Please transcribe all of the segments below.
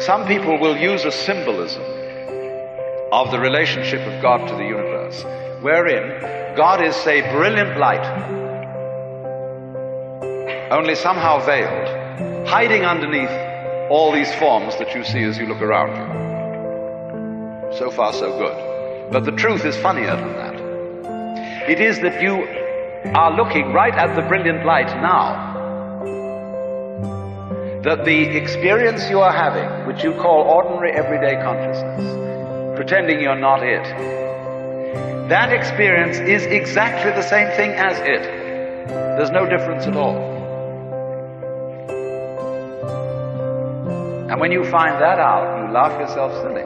Some people will use a symbolism of the relationship of God to the universe, wherein God is, say, brilliant light, only somehow veiled, hiding underneath all these forms that you see as you look around you. So far, so good. But the truth is funnier than that. It is that you are looking right at the brilliant light now, that the experience you are having, which you call ordinary everyday consciousness, pretending you're not it, that experience is exactly the same thing as it. There's no difference at all. And when you find that out, you laugh yourself silly.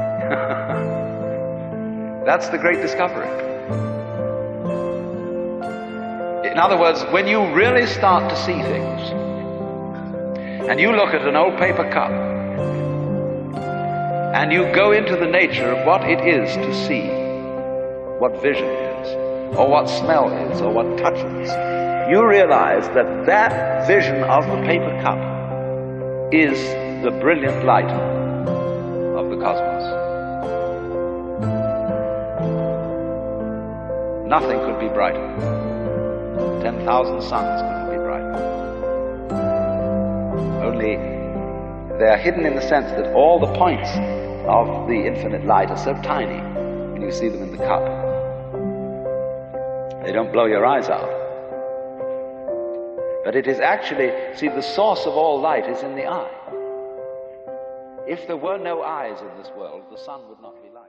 That's the great discovery. In other words, when you really start to see things, and you look at an old paper cup, and you go into the nature of what it is to see, what vision is, or what smell is, or what touch is, you realize that that vision of the paper cup is the brilliant light of the cosmos. Nothing could be brighter. 10,000 suns couldn't be brighter. Only they are hidden in the sense that all the points of the infinite light are so tiny when you see them in the cup. They don't blow your eyes out. But it is actually, see, the source of all light is in the eye. If there were no eyes in this world, the sun would not be light.